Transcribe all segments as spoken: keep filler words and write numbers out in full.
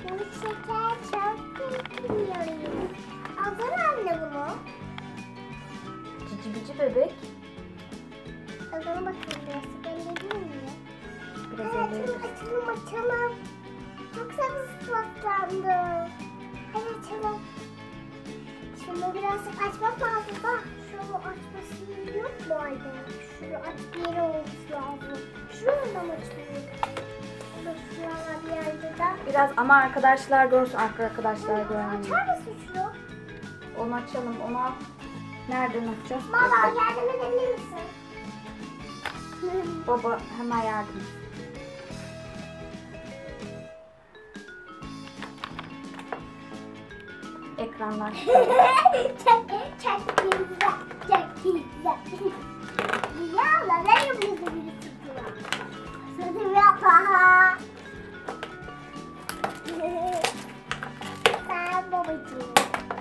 Bu şeker çok bilmiyorum. Alsana anne bunu. Cici bici bebek. Alsana bakalım biraz. Belli değil mi? Biraz Evet, elleri. açalım açalım. Çok sabırsızlandım. Hadi açalım. Şunu birazcık açmak lazım da. Şunu açması yok mu anne? Şunu aç bir yeri olması lazım. Şuradan mı açılıyor? Şuradan bir yerde de. Biraz ama arkadaşlar görsün, arkadaşlar görmüyor. Açar mısın şunu? Onu açalım, onu nereden açacağız? Baba yardım edebilir misin? Baba hemen yardım. Ekrandan çıkalım. çok çok güzel, çok güzel. Ya la ne yapıyorsun bir çıktı? Sözüm yapma. Sen babacığım.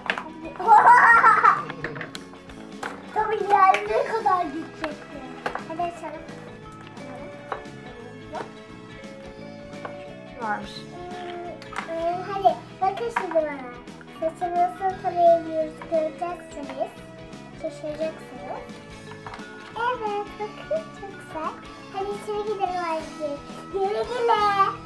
Tabii yani ne kadar gidecekti. Hadi açalım. Varmış. Ee, hadi bakın şimdi bana. Saçını nasıl tarayabiliyoruz göreceksiniz. Şaşıracaksınız. Evet bakın çok güzel. Hadi içeri gidelim artık. Güle güle.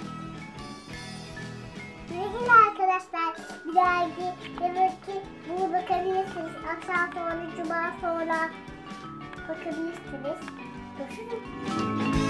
Güle güle arkadaşlar. Bir dahaki demek ki bunu bakabilirsiniz. Akşam sonra, cuma sonra bakabilirsiniz. Görüşürüz.